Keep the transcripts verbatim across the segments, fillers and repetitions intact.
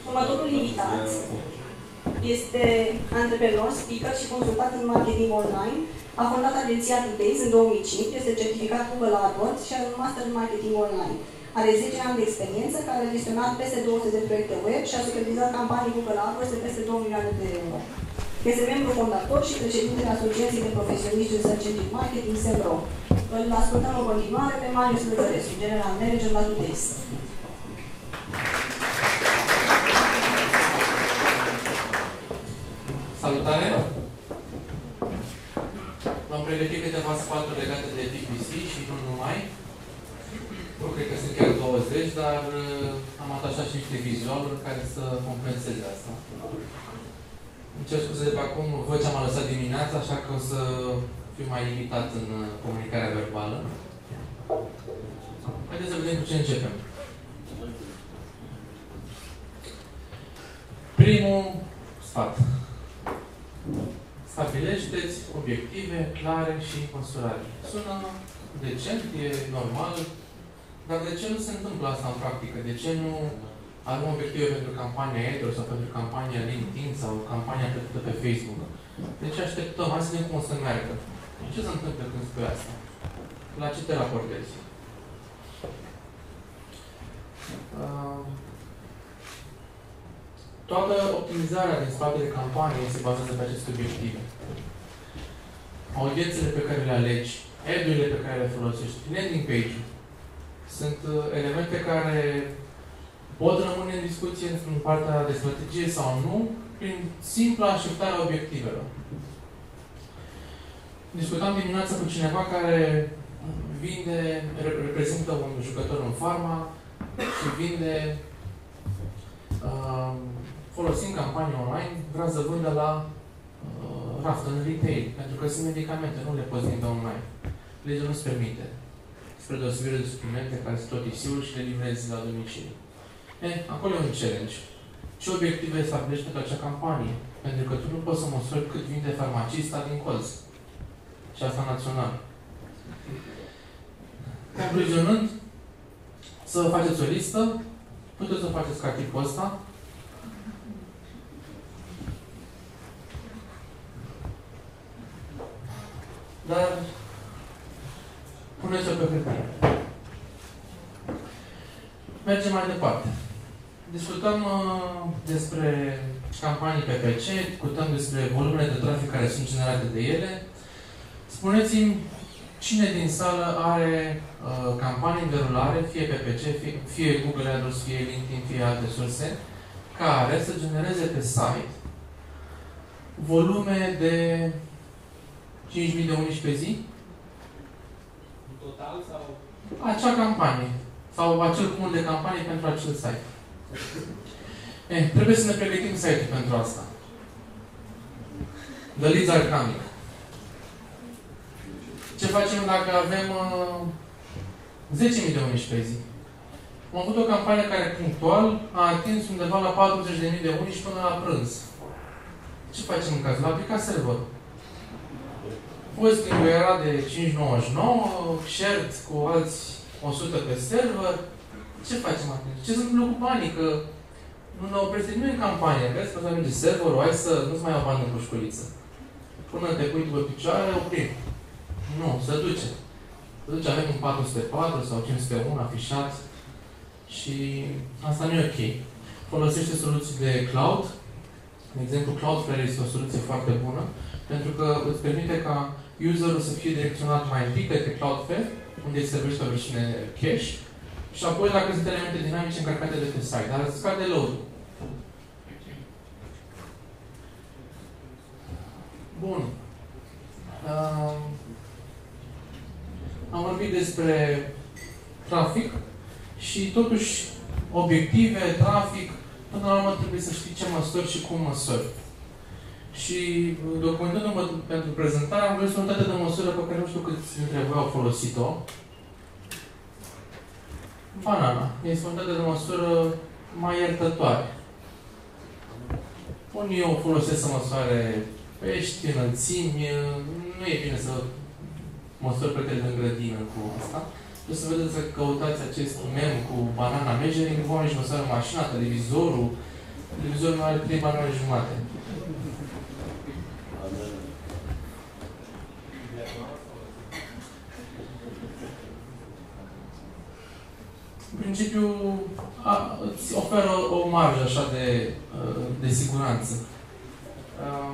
Următorul invitat este antreprenor, speaker și consultant în marketing online. A fondat agenția Today's în două mii cinci, este certificat Google AdWords și are un master în marketing online. Are zece ani de experiență, care a gestionat peste două sute de proiecte web și a supervizat campanii Google AdWords de peste două milioane de euro. Este membru fondator și președintele Asociației de Profesioniști în Search Engine Marketing, SEMRO. Îl ascultăm în continuare pe Marius Lăzărescu, General Manager la Today's. Salutare! V-am pregătit câteva sfaturi legate de P P C și nu numai. Nu cred că sunt chiar douăzeci, dar am atașat și niște vizualuri care să compenseze asta. Îmi cer scuze de pe acum, vocea m-a lăsat dimineața, așa că o să fiu mai limitat în comunicarea verbală. Haideți să vedem cu ce începem. Primul sfat. Stabilește-ți obiective clare și măsurabile. Sună decent, e normal, dar de ce nu se întâmplă asta în practică? De ce nu avem obiective pentru campania AdWords sau pentru campania LinkedIn sau campania plătită pe Facebook? De ce așteptăm? Hai să vedem cum o să meargă. Ce se întâmplă când spui asta? La ce te raportezi? Uh, toată optimizarea din spatele campaniei se bazează pe aceste obiective. Audiențele pe care le alegi, ad-urile pe care le folosești, landing page-ul, sunt uh, elemente care pot rămâne în discuție în partea de strategie sau nu, prin simpla așteptare a obiectivelor. Discutam dimineața cu cineva care vinde, reprezintă un jucător în farma și vinde, uh, folosind campanii online, vrea să vândă la uh, raft în retail, pentru că sunt medicamente, nu le poți vinde online. Legea nu-ți permite. Spre deosebire de suplimente care sunt tot isiuri și le livrezi la domiciliu. E, acolo e un challenge. Ce obiective stabilești pentru acea campanie? Pentru că tu nu poți să măsori cât vinde farmacista din colț. Și asta național. Concluzionând, să faceți o listă, puteți să o faceți ca tipul ăsta. Dar puneți-o pe hârtie. Mergem mai departe. Discutăm uh, despre campanii P P C, discutăm despre volumele de trafic care sunt generate de ele. Spuneți-mi cine din sală are uh, campanii în derulare, fie P P C, fie, fie Google AdWords, fie LinkedIn, fie alte surse, care să genereze pe site volume de cinci mii de unici pe zi? În total sau? Acea campanie. Sau acel cumul de campanie pentru acel site. Eh, trebuie să ne pregătim site-ul pentru asta. The leads are coming. Ce facem dacă avem uh, zece mii de unici pe zi? Am avut o campanie care punctual a atins undeva la patruzeci de mii de unici până la prânz. Ce facem în cazul? L-a aplicat serverul. Posting-ul era de cinci nouăzeci și nouă, shared cu alți o sută pe server. Ce facem atunci? Ce se întâmplă cu banii? Că nu ne opresc nimeni în campanie. Vezi că să merge serverul, hai să nu-ți mai iau bani în pușculiță. Până te pui după picioare, oprim. Nu, se duce. Se duce, avem un patru sute patru sau cinci sute unu afișat și asta nu e ok. Folosește soluții de cloud. De exemplu, Cloudflare este o soluție foarte bună pentru că îți permite ca userul să fie direcționat mai întâi către Cloudflare, unde îi servește o versiune cache, și apoi la sunt elemente dinamice încărcate de pe site, dar îți scade load-ul. Bun. Uh, am vorbit despre trafic și totuși obiective, trafic, până la urmă trebuie să știi ce măsori și cum măsori. Și documentându-mă pentru prezentare, am văzut o unitate de măsură pe care nu știu câți dintre voi au folosit-o. Banana. Este o unitate de măsură mai iertătoare. Unii o folosesc să măsoare pești, înălțimi. Nu e bine să măsori pretele în grădină cu asta. Trebuie să vedeți să căutați acest mem cu banana measuring, vom nici măsoară mașina, televizorul, Televizorul meu are trei banane jumate. În principiu, a, îți oferă o marjă așa de, de siguranță. Um,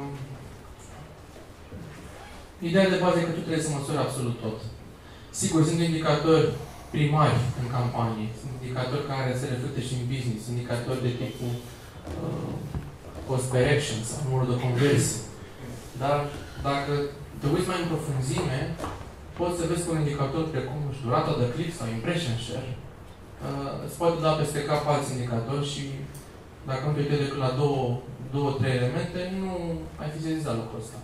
ideea de bază e că tu trebuie să măsori absolut tot. Sigur, sunt indicatori primari în campanie, sunt indicatori care se reflectă și în business, sunt indicatori de tipul uh, cost per action sau numărul de conversii. Dar dacă te uiți mai în profunzime, poți să vezi că un indicator precum, nu știu, rata de click sau impression share uh, îți poate da peste cap alți indicatori și dacă nu te uite decât la două, două, trei elemente, nu ai fi sezizat lucrul ăsta.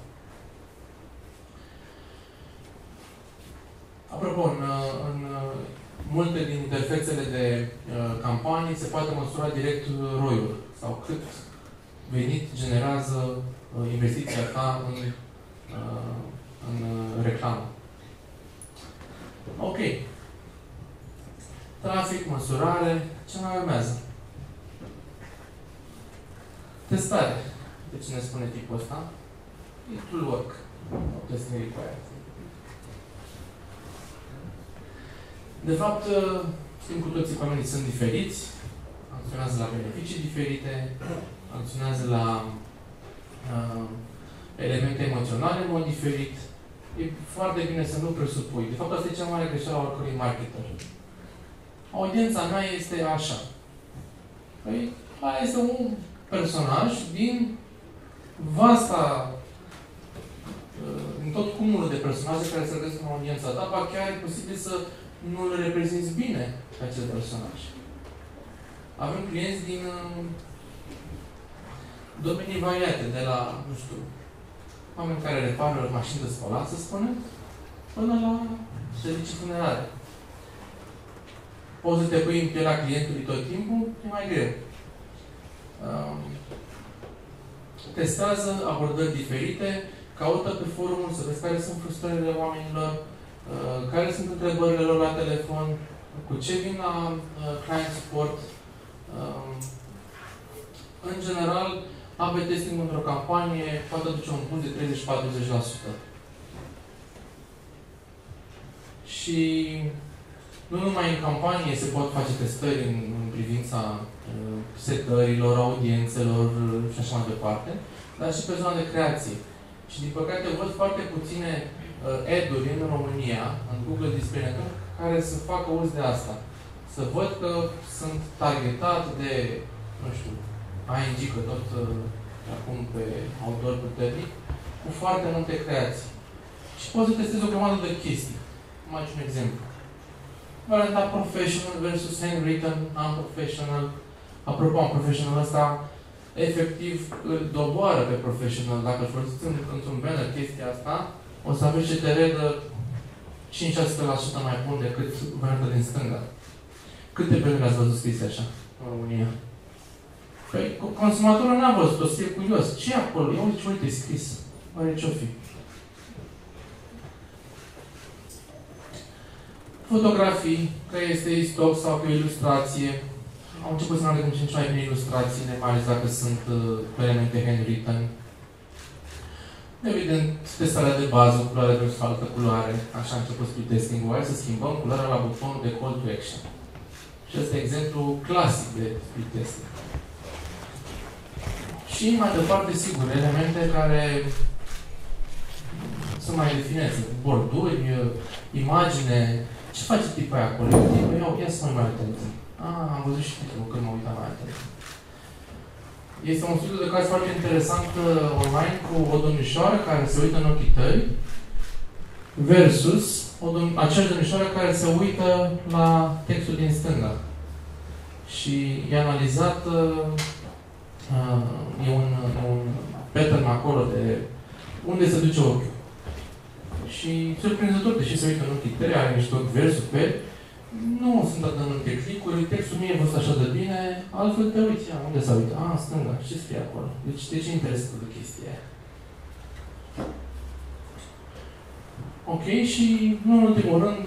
Apropo, în, în multe din interfețele de uh, campanii se poate măsura direct R O I-ul sau cât venit generează uh, investiția ta în, uh, în uh, reclamă. Ok. Trafic, măsurare, ce mai urmează? Testare. De ce ne spune tipul ăsta? It will work. Testing required. De fapt, știm cu toții că oamenii sunt diferiți, acționează la beneficii diferite, acționează la uh, elemente emoționale în mod diferit. E foarte bine să nu presupui. De fapt, asta e cea mai mare greșeală a oricărui marketer. Audiența mea este așa. Păi, aia este un personaj din vasta, uh, din tot cumulul de personaje care se găsesc în audiența ta, ba chiar e posibil să nu îl reprezinți bine pe acel personaj. Avem clienți din uh, domenii variate, de la, nu știu, oameni care repară mașini de spălat, să spunem, până la servicii funerare. Poți să te pui în pielea clientului tot timpul, e mai greu. Uh, testează abordări diferite, caută pe forumul să vezi care sunt frustrările oamenilor, Uh, care sunt întrebările lor la telefon, cu ce vin la uh, client support. Uh, în general, A B testing într-o campanie poate aduce un boost de treizeci la patruzeci la sută. Și nu numai în campanie se pot face testări în, în privința uh, setărilor, audiențelor și așa mai departe, dar și pe zona de creație. Și din păcate văd foarte puține ad-uri în România, în Google Display Network, care să facă uz de asta. Să văd că sunt targetat de, nu știu, I N G, că tot uh, acum pe outdoor puternic, cu foarte multe creații. Și poți să testezi o grămadă de chestii. Mai un exemplu. Varianta professional versus handwritten, non-professional. Apropo, un-professional ăsta efectiv îl doboară pe professional. Dacă folosiți într-un banner chestia asta, o să aveți C T R de cinci la șase la sută mai bun decât varianta din stânga. Câte banner ați văzut scrise așa în România? Păi, consumatorul n-a văzut-o, să fie curios. Ce e acolo? Ia uite ce uite e scris. Oare ce-o fi? Fotografii, că este stock sau că e ilustrație. Au început să ne ce mai bine ilustrațiile, mai ales dacă sunt uh, elemente handwritten. Evident, testarea de bază, culoare versus altă culoare, așa a început speed testing-ul, hai să schimbăm culoarea la butonul de call to action. Și ăsta e exemplu clasic de speed testing. Și mai departe, sigur, elemente care sunt mai definite, borduri, imagine, ce face tipul aia acolo? Eu, ia să mă mai atenție. Ah, am văzut și titlul când mă uitam mai atenție. Este un studiu de caz foarte interesant uh, online cu o domnișoară care se uită în ochii tăi versus o aceeași domnișoară care se uită la textul din stânga. Și e analizat, uh, uh, e un, un pattern acolo de unde se duce ochiul. Și surprinzător, deși se uită în ochii tăi, are niște ochi verzi, super, nu sunt atât de multe clicuri, textul nu e văzut așa de bine, altfel te uiți, ia, unde s-a uitat? Ah, stânga, ce scrie acolo? Deci, de ce interesează de chestia aia? Ok, și nu în ultimul rând,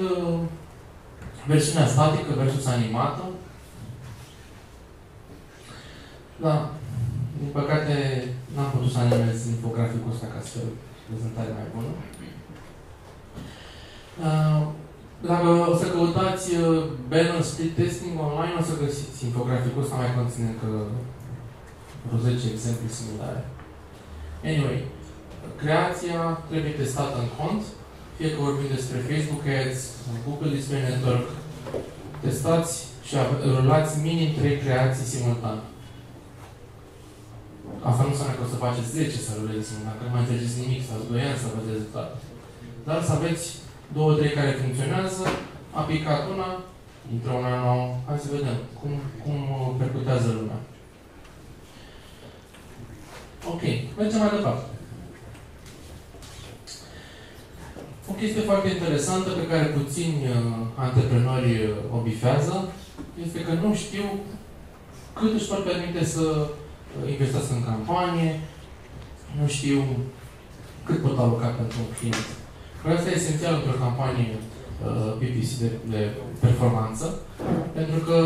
versiunea statică versus animată. Da. Din păcate, n-am putut să animez infograficul ăsta ca să fie o prezentare mai bună. Uh, dacă o să căutați uh, banner split testing online, o să găsiți infograficul ăsta, mai conține încă vreo zece exemple similare. Anyway, creația trebuie testată în cont, fie că vorbim despre Facebook Ads, Google Display Network, testați și rulați minim trei creații simultan. Asta nu înseamnă că o să faceți zece să rulezi simultan, că nu mai înțelegeți nimic, sau doi ani să vedeți rezultate. Dar să aveți două, trei care funcționează, a picat una, intră una nouă, hai să vedem cum, cum percutează lumea. Ok, mergem mai departe. O chestie foarte interesantă pe care puțini uh, antreprenori uh, o bifează este că nu știu cât își pot permite să uh, investească în campanie, nu știu cât pot aloca pentru un client. Asta e esențial într-o campanie uh, P P C de, de performanță, pentru că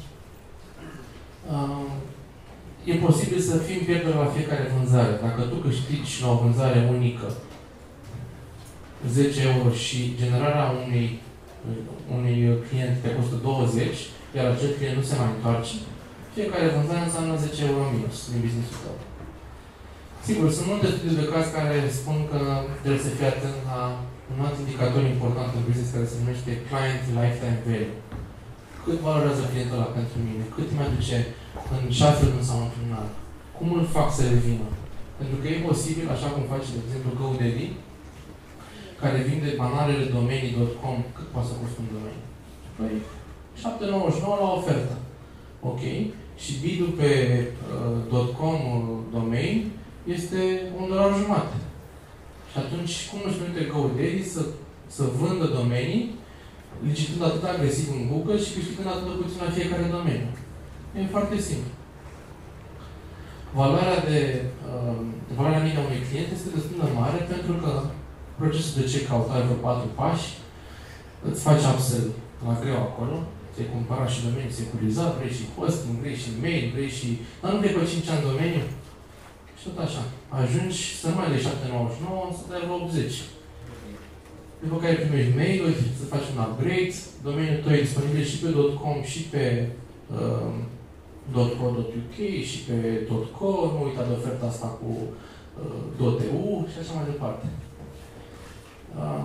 uh, e posibil să fii în pierdere la fiecare vânzare. Dacă tu câștigi la o vânzare unică zece euro și generarea unui, unui client te costă douăzeci, iar acel client nu se mai întoarce, fiecare vânzare înseamnă zece euro minus din business-ul tău. Sigur, sunt multe studii de caz care spun că trebuie să fii atent la un alt indicator important în business care se numește Client Lifetime Value. Cât valorează clientul ăla pentru mine? Cât îmi aduce în șase luni sau într-un an? Cum îl fac să revină? Pentru că e posibil, așa cum face, de exemplu, GoDaddy, care vinde banalele domenii punct com, cât poate să costă un domeniu? Păi, șapte nouăzeci și nouă la ofertă. Ok? Și bid-ul pe uh, .com domain este un dolar jumate. Și atunci, cum nu-și permite GoDaddy să, să vândă domenii, licitând atât agresiv în Google și câștigând atât de puțin la fiecare domeniu? E foarte simplu. Valoarea de uh, valoarea medie a unui client este destul de mare pentru că procesul de checkout are vreo patru pași, îți faci upsell la greu acolo, ți-ai cumpărat și domeniul securizat, vrei și hosting, vrei și mail, vrei și... Dar nu vrei pe cinci ani domeniu? Și tot așa. Ajungi să mai de șapte nouăzeci și nouă, să dai vreo optzeci. După care primești mail-uri, să faci un upgrade, domeniul tău e disponibil și pe .com și pe uh, .co punct U K și pe .co, nu uita de oferta asta cu uh, .eu și așa mai departe. Um,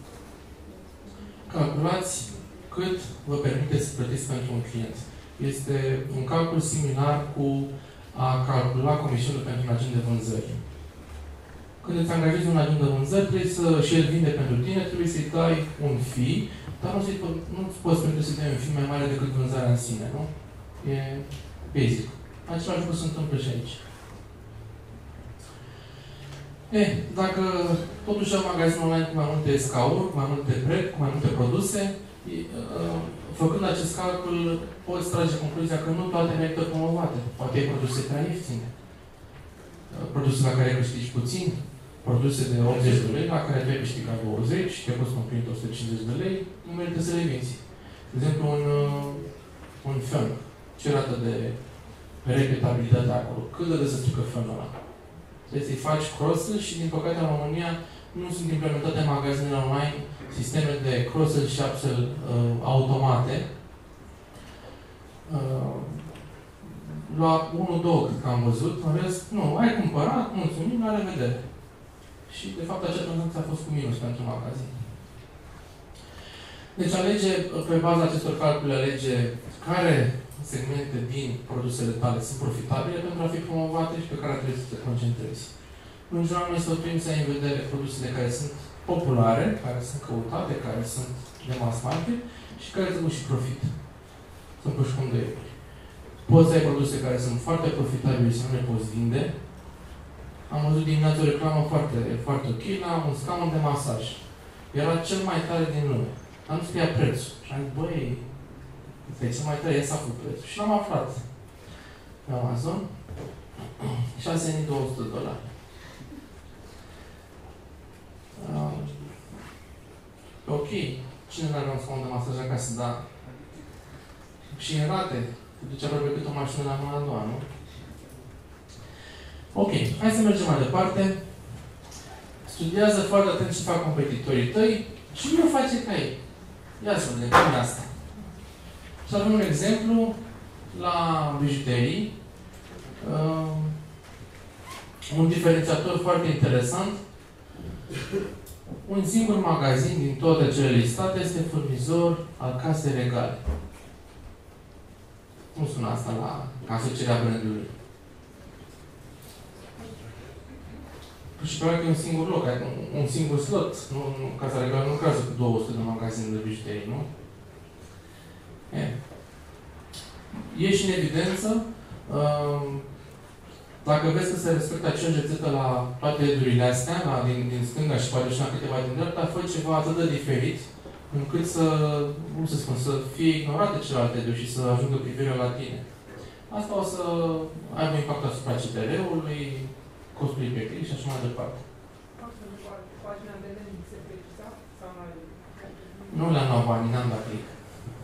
calculați cât vă permite să plătiți pentru un client. Este un calcul similar cu a calcula comisiunile pentru un agent de vânzări. Când îți angajezi un agent de vânzări, trebuie să și el vinde pentru tine, trebuie să-i dai un fee, dar nu, nu poți permite să-i dai un fee mai mare decât vânzarea în sine, nu? E basic. Același lucru se întâmplă și aici. Eh, dacă totuși ai un magazin online cu mai multe scauri, cu mai multe brand, cu mai multe produse, făcând acest calcul, poți trage concluzia că nu toate merită promovate. Poate ai produse prea ieftine. Produse la care câștigi puțin, produse de optzeci de lei, la care tu ai câștigat douăzeci și te costă un client o sută cincizeci de lei, nu merită să le vinzi. De exemplu, un, un fân. Ce rată de repetabilitate acolo? Cât de des se strică fânul ăla? Trebuie să-i faci cross-sell și, din păcate, în România nu sunt implementate în magazinele online sisteme de cross-sell și upsell uh, automate. Uh, la unu doi cât că am văzut, în rest, nu, ai cumpărat, mulțumim, la revedere. Și, de fapt, acea tranzacție a fost cu minus pentru magazin. Deci, alege, pe baza acestor calcule, alege care segmente din produsele tale sunt profitabile pentru a fi promovate și pe care trebuie să te concentrezi. În general, noi sfătuim să ai în vedere produsele care sunt populare, care sunt căutate, care sunt de mass market și care îți duc și profit. Sunt puși cum de euro. Poți să ai produse care sunt foarte profitabile și nu le poți vinde. Am văzut dimineața o reclamă foarte, foarte ok la un scaun de masaj. Era cel mai tare din lume. Dar nu scria prețul. Și am zis, băi, este cel mai tare, e s-a făcut prețul. Și l-am aflat pe Amazon. șase mii două sute de dolari. Uh, ok. Cine n-are un scaun de masaj acasă, dar și în rate, te duce aproape cât o mașină la mâna a doua, nu? Ok, hai să mergem mai departe. Studiază foarte atent ce fac competitorii tăi și nu face ca ei. Ia să vedem cum e asta. Și avem un exemplu la bijuterii. Uh, un diferențiator foarte interesant. Un singur magazin din toate cele listate este furnizor al casei regale. Cum sună asta la asocierea brandului? Și probabil că e un singur loc, adică un singur slot. Nu, nu, Casa Regală nu lucrează cu două sute de magazine de bijuterii, nu? E. E și în evidență, uh, dacă vezi că se respectă aceeași rețetă la toate edurile astea, la, din, din stânga și poate și la câteva din dreapta, fă ceva atât de diferit, încât să, cum să spun, să fie ignorate celelalte eduri și să ajungă privirea la tine. Asta o să aibă impact asupra C T R-ului, costului pe click și așa mai departe. Nu le-am luat banii, n-am dat click.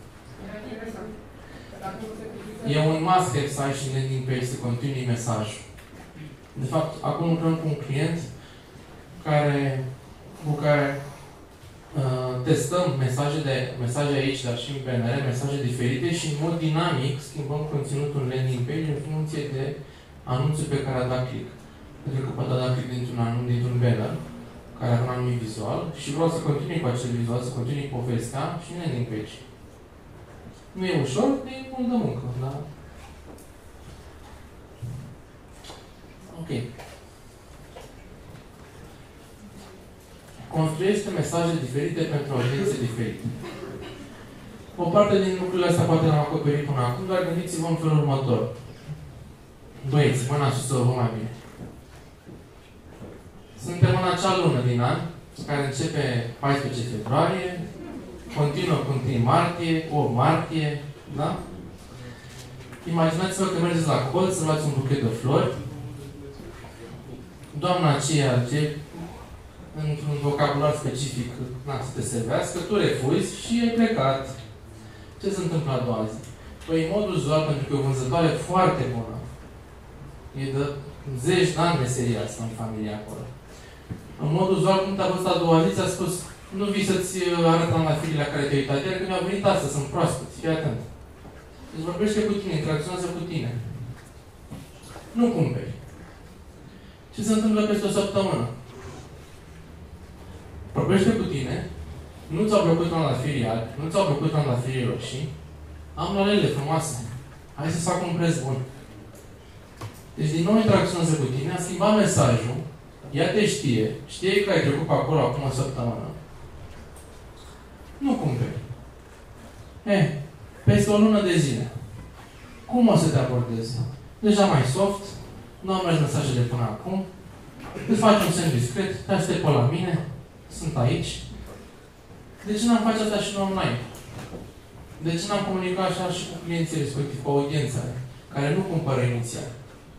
E un must-have să ai și landing page să continui mesajul. De fapt, acum lucrăm cu un client care, cu care uh, testăm mesaje, de, mesaje aici, dar și în B N R, mesaje diferite și în mod dinamic schimbăm conținutul în landing page în funcție de anunțul pe care a dat click. Pentru că poate da click dintr-un anunț, dintr-un banner, care are un anumit vizual și vreau să continui cu acel vizual, să continui povestea și în landing page. Nu e ușor, e mult de muncă, da? Ok. Construiește mesaje diferite pentru audiențe diferite. O parte din lucrurile astea poate l-am acoperit până acum, dar gândiți-vă în felul următor. Băieți, mâna sus să vă mai bine. Suntem în acea lună din an, care începe paisprezece februarie, continuă cu întâi martie, opt martie, da? Imaginați-vă că mergeți la colț să luați un buchet de flori. Doamna aceea, ce, într-un vocabular specific, na, să te servească, tu refuzi și ai plecat. Ce se întâmplă a doua zi? Păi, în mod uzual, pentru că e o vânzătoare foarte bună. E de zeci de ani meseria asta în familia acolo. În mod uzual, când te-a văzut a doua zi, ți-a spus nu vii să-ți arăt la firii la care te-ai uitat, iar că mi-au venit astăzi, sunt proaspeți, fii atent. Deci vorbește cu tine, interacționează cu tine. Nu cumperi. Ce se întâmplă peste o săptămână? Vorbește cu tine, nu ți-au plăcut la firii albi, nu ți-au plăcut la firii roșii, am lorele frumoase. Hai să fac un preț bun. Deci din nou interacționează cu tine, a schimbat mesajul, ea te știe, știe că ai trecut pe acolo acum o săptămână. Nu cumperi. Eh, peste o lună de zile. Cum o să te abordezi? Deja mai soft, nu am mers mesajele până acum, îți faci un semn discret, te aștept pe la mine, sunt aici. De ce n-am face asta și în online? De ce n-am comunicat așa și cu clienții respectiv, cu audiența care nu cumpără inițial?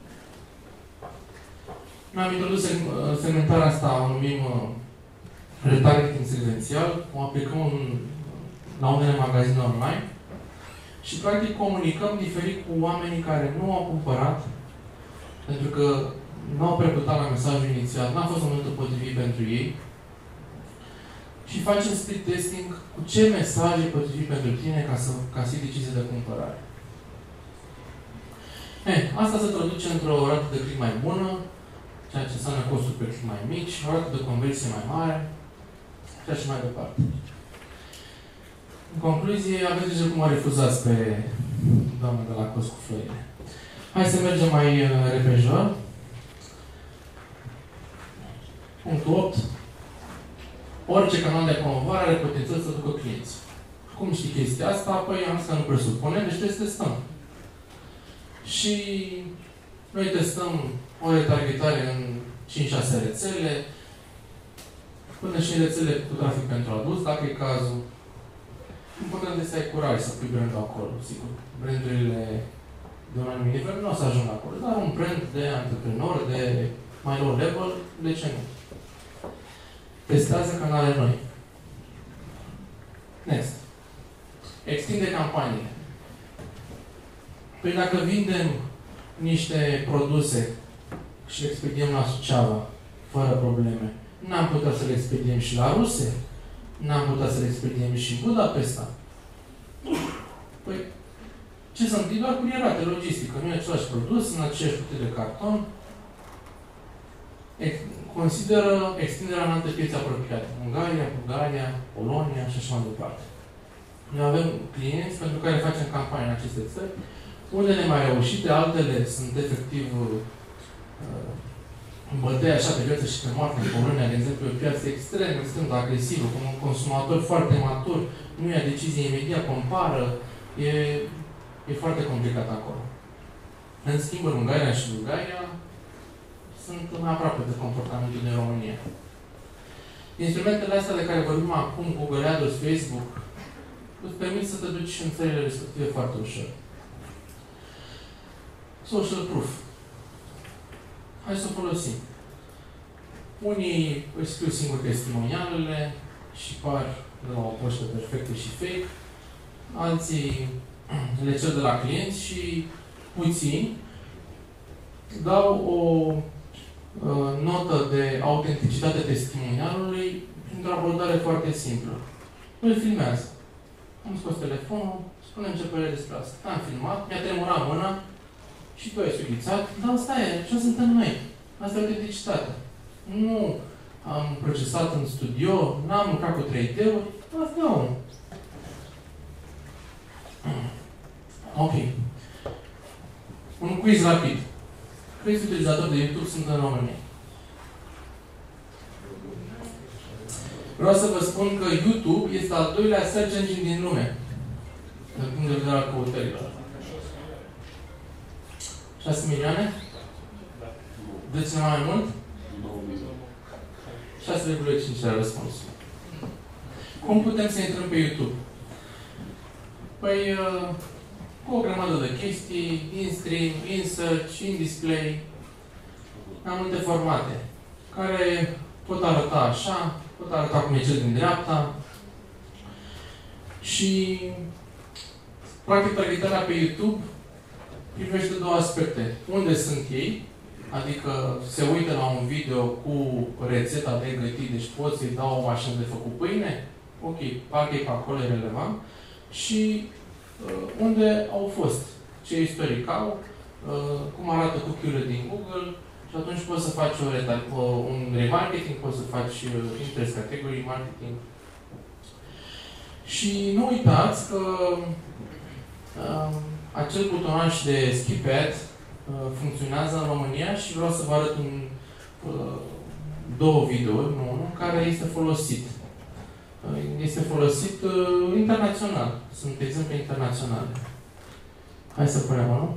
Noi am introdus segmentarea asta, o numim retargeting secvențial, o aplicăm în, la unele magazine online și practic comunicăm diferit cu oamenii care nu au cumpărat pentru că nu au precutat la mesajul inițial, n-a fost momentul potrivit pentru ei și facem split testing cu ce mesaj e potrivit pentru tine ca să, ca să iei decizie de cumpărare. Eh, asta se traduce într-o rată de click mai bună, ceea ce înseamnă costuri pe click mai mici, o rată de conversie mai mare și așa mai departe. În concluzie, aveți deja cum a refuzat pe doamna de la Cost cu Florile. Hai să mergem mai uh, repejor. Punctul opt. Orice canal de promovare are potențial să ducă clienți. Cum știi chestia asta? Păi am zis că nu presupunem, deci trebuie să testăm. Și noi testăm o retargetare în cinci șase rețele, până și în rețele cu trafic pentru adulți, dacă e cazul. Important este să ai curaj să pui brandul acolo, sigur. Brandurile de un anumit nivel nu o să ajungă acolo, dar un brand de antreprenor, de mai low level, de ce nu? Testează canale noi. Next. Extinde campaniile. Păi dacă vindem niște produse și le expediem la Suceava, fără probleme. N-am putea să le expediem și la Ruse? N-am putea să le expediem și în Budapesta? Păi, ce sunt? E doar curierate, logistică. Nu e același produs, în aceeași cutie de carton. Consideră extinderea în alte piețe apropiate. Ungaria, Bulgaria, Polonia și așa mai departe. Noi avem clienți pentru care facem campanii în aceste țări. Unele mai reușite, altele sunt efectiv uh, bătăi așa pe viață și pe moarte. În Polonia, de exemplu, e o piață extrem, extrem de agresivă, cu un consumator foarte matur, nu ia decizie imediat, compară, e, e foarte complicat acolo. În schimb, în Ungaria și Bulgaria sunt mai aproape de comportamentul din România. Instrumentele astea de care vorbim acum, Google AdWords, Facebook, îți permit să te duci în țările respective foarte ușor. Social proof. Hai să o folosim. Unii își scriu singur testimonialele și par de la o poștă perfectă și fake. Alții le cer de la clienți și puțini dau o uh, notă de autenticitate testimonialului printr-o abordare foarte simplă. Îl filmează. Am scos telefonul, spune-mi ce părere despre asta. Am filmat, mi-a tremurat mâna și tu ai sughițat, dar stai, așa suntem noi. Asta e autenticitate. Nu am procesat în studio, n-am lucrat cu trei D-uri, asta e omul. Ok. Un quiz rapid. Câți utilizatori de YouTube sunt în România? Vreau să vă spun că YouTube este al doilea search engine din lume. Din punct de vedere al căutărilor. șase milioane? De cineva mai mult? șase virgulă cinci la răspuns. Cum putem să intrăm pe YouTube? Păi, cu o grămadă de chestii, in-stream, in-search, in-display, mai multe formate, care pot arăta așa, pot arăta cum e cel din dreapta și practic targetarea pe YouTube privește două aspecte. Unde sunt ei, adică se uită la un video cu rețeta de gătit, deci pot să-i dau o mașină de făcut pâine, ok, parcă e pe acolo, e relevant, și uh, unde au fost, ce istoric au, uh, cum arată cookie-urile din Google, și atunci poți să faci o o, un remarketing, poți să faci uh, interest category marketing. Și nu uitați că uh, acel butonaj de skip ad uh, funcționează în România și vreau să vă arăt un, uh, două videouri, nu unul, care este folosit. Uh, este folosit uh, internațional. Sunt exemple internaționale. Hai să punem unul.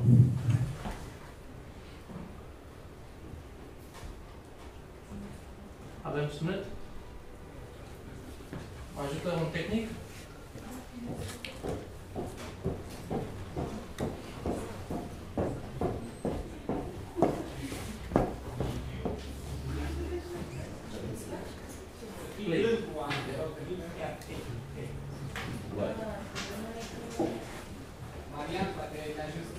Avem sunet? Mă ajută un tehnic? Marian, poate te ajută.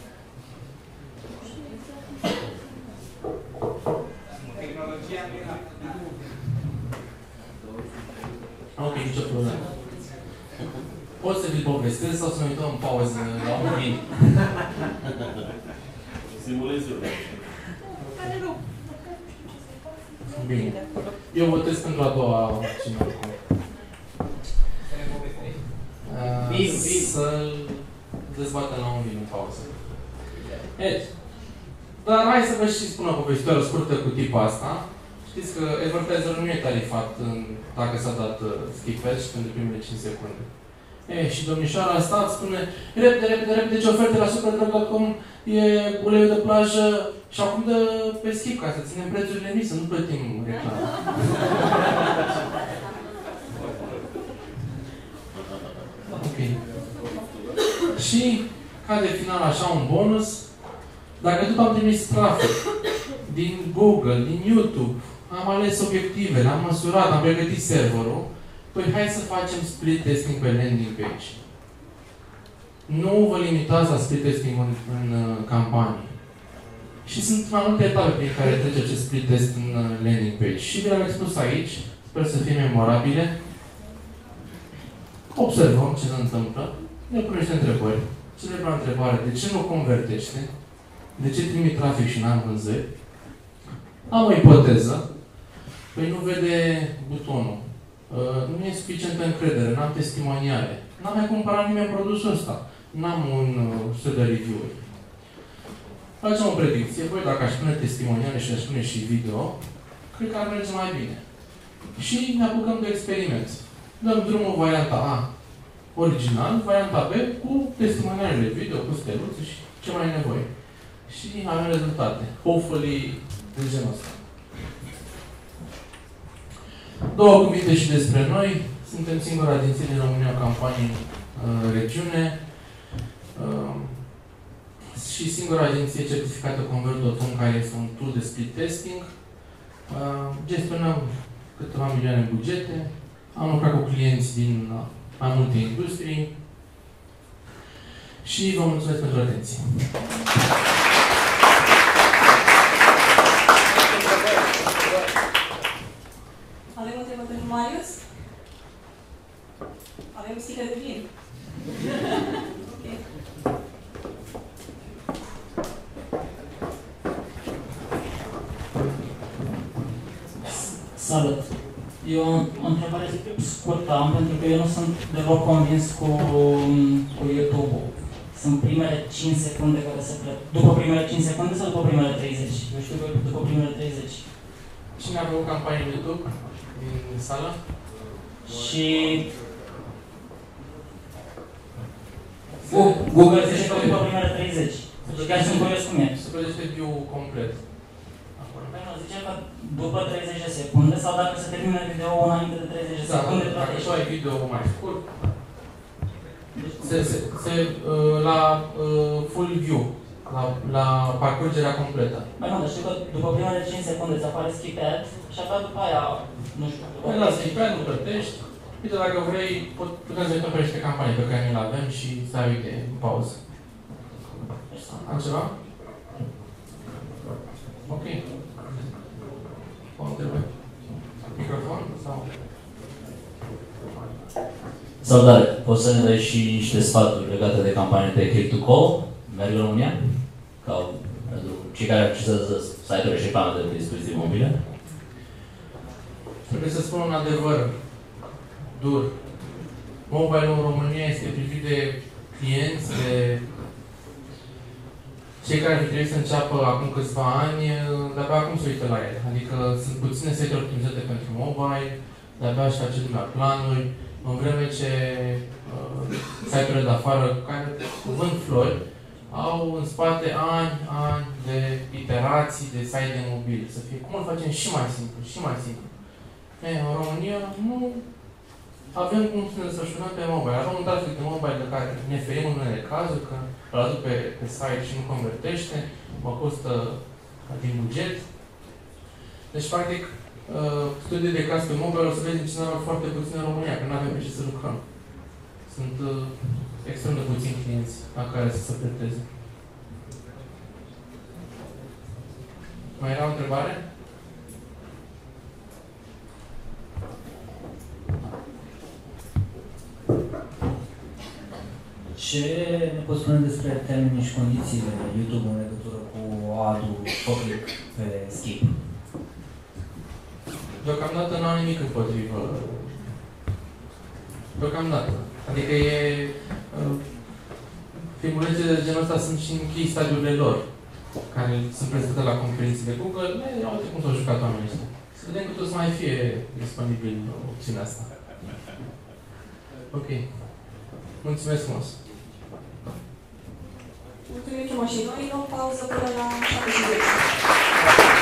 Tehnologia nu era. Ok, nicio problemă. Poți să vi-l povestesc sau să ne uităm în pauză la un vin? Simulezi eu. Bine. Eu votez pentru a doua opțiune. Uh, să-l dezbatem la un vin în pauză. Deci, dar hai să vă și spun o povestitoare scurtă cu tipul asta. Știți că advertiserul nu e tarifat în, dacă s-a dat uh, skip ad și pentru primele cinci secunde. E, și domnișoara asta spune repede, repede, repede, ce oferte la superdrug punct com e uleiul de plajă și acum dă pe skip ca să ținem prețurile mici, să nu plătim reclamă. Ok. Și, ca de final așa un bonus, dacă tot am trimis trafic din Google, din YouTube, am ales obiectivele, am măsurat, am pregătit serverul, păi hai să facem split testing pe landing page. Nu vă limitați la split testing în, în uh, campanii. Și sunt mai multe etape prin care trece acest split test în landing page. Și vi le-am expus aici, sper să fie memorabile. Observăm ce se întâmplă, ne punem niște întrebări. Celebra întrebare, de ce nu convertește? De ce trimit trafic și n-am vânzări? Am o ipoteză. Păi nu vede butonul. Nu e suficientă încredere, n-am testimoniale. N-am mai cumpărat nimeni produsul ăsta. N-am un set de review-uri. Facem o predicție. Voi, dacă aș pune testimoniale și aș pune și video, cred că ar merge mai bine. Și ne apucăm de experiment. Dăm drumul varianta A original, varianta B cu testimonialele video, cu steluțe și ce mai e nevoie. Și avem rezultate. Hopefully de genul ăsta. Două cuvinte și despre noi. Suntem singura agenție din România campanii uh, regiune uh, și singura agenție certificată Convert punct com, care este un tool de split testing. Uh, gestionăm câteva milioane bugete. Am lucrat cu clienți din uh, mai multe industrii și vă mulțumesc pentru atenție. Avem o întrebare pentru Marius? Avem sticker de vin. Ok. Salut! Eu o întrebare scurtă am, pentru că eu nu sunt deloc convins cu, cu YouTube-ul. Sunt primele cinci secunde care se plec. După primele cinci secunde sau după primele treizeci? Eu știu că după primele treizeci. Cine a făcut campanie în YouTube din sală? Și Google zice că după primele treizeci. Și chiar sunt curios cum e. Se plătește view-ul complet. Zice că după treizeci de secunde sau dacă se termină video înainte de treizeci de secunde, da, dacă tu ai video mai scurt, se, se, se, uh, la uh, full view, la, la parcurgerea completă. Băi nu, dar știu că după primele cinci secunde îți apare skip ad și abia după aia, nu știu. Păi la skip ad nu plătești. Uite, dacă vrei, putem să uităm pe niște campanii pe care le avem și să ai, uite, în pauză. Altceva? Ok. Microfon sau? Salutare! Poți să ne dai și niște sfaturi legate de campanii de click to call? Merg în România? Ca pentru cei care accesează site-uri și reclame de pe dispozitive mobile? Trebuie să spun un adevăr dur. Mobile-ul în România este privit de clienți, de cei care ar trebui să înceapă acum câțiva ani, de-abia acum se uită la el. Adică sunt puține site-uri optimizate pentru mobile, de-abia își face lumea planuri, în vreme ce uh, site-urile de afară care vând flori au în spate ani, ani de iterații de site de mobil. Să fie cum îl facem și mai simplu, și mai simplu. E, în România nu avem cum să ne desfășurăm pe mobile. Avem un trafic de mobile de care ne ferim în unele cazuri, că îl aduc pe, pe site și nu convertește, mă costă din buget. Deci, practic, uh, studii de caz pe mobile o să vezi în general foarte puțin în România, că nu avem pe ce să lucrăm. Sunt uh, extrem de puțini clienți la care să se preteze. Mai era o întrebare? Ce ne poți spune despre termenii și condițiile YouTube în legătură cu ad-ul public pe skip? Deocamdată nu am nimic împotrivă. Deocamdată. Adică e... Filmulețele de genul ăsta sunt și în key stadiurile lor, care sunt prezentate la conferințele Google. E, uite cum s-au jucat oamenii ăștia. Să vedem cât o să mai fie disponibil opțiunea asta. Ok. Mulțumesc frumos! Mulțumim frumos și noi, luăm pauză până la șapte și zece.